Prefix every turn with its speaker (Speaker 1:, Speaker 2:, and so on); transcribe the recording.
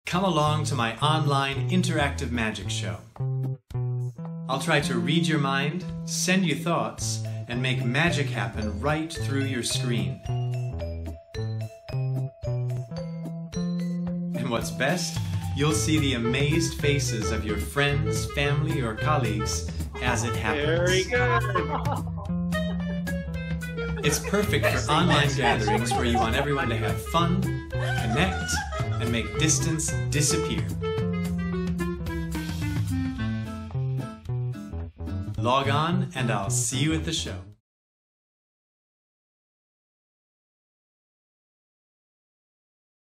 Speaker 1: Come along to my online interactive magic show. I'll try to read your mind, send you thoughts, and make magic happen right through your screen. And what's best, you'll see the amazed faces of your friends, family, or colleagues as it happens.
Speaker 2: Very good.
Speaker 1: It's perfect for online gatherings where you want everyone to have fun, connect, and make distance disappear. Log on and I'll see you at the show.